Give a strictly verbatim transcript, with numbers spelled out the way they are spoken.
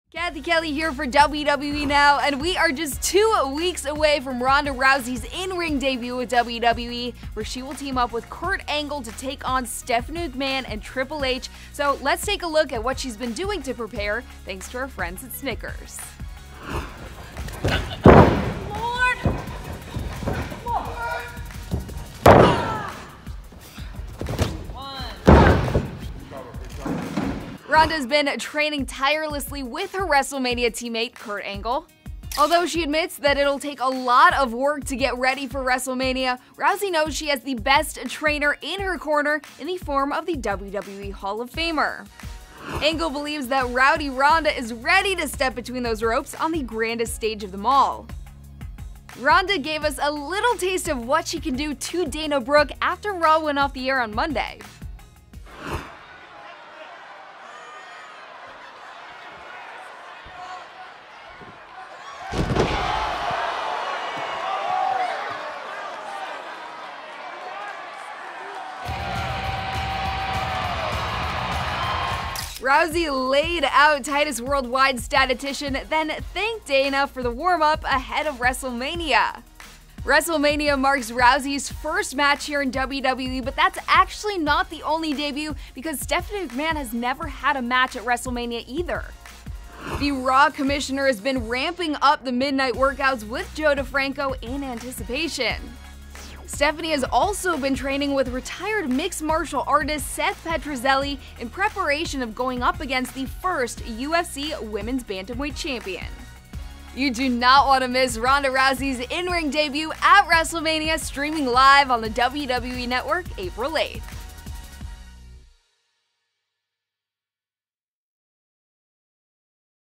Cathy Kelley here for W W E Now, and we are just two weeks away from Ronda Rousey's in-ring debut with W W E, where she will team up with Kurt Angle to take on Stephanie McMahon and Triple H. So let's take a look at what she's been doing to prepare, thanks to our friends at Snickers. Ronda's been training tirelessly with her WrestleMania teammate, Kurt Angle. Although she admits that it'll take a lot of work to get ready for WrestleMania, Rousey knows she has the best trainer in her corner in the form of the W W E Hall of Famer. Angle believes that Rowdy Ronda is ready to step between those ropes on the grandest stage of them all. Ronda gave us a little taste of what she can do to Dana Brooke after Raw went off the air on Monday. Rousey laid out Titus Worldwide statistician, then thanked Dana for the warm-up ahead of WrestleMania. WrestleMania marks Rousey's first match here in W W E, but that's actually not the only debut, because Stephanie McMahon has never had a match at WrestleMania either. The Raw commissioner has been ramping up the midnight workouts with Joe DeFranco in anticipation. Stephanie has also been training with retired mixed martial artist Seth Petrozelli in preparation of going up against the first U F C Women's Bantamweight Champion. You do not want to miss Ronda Rousey's in-ring debut at WrestleMania, streaming live on the W W E Network April eighth.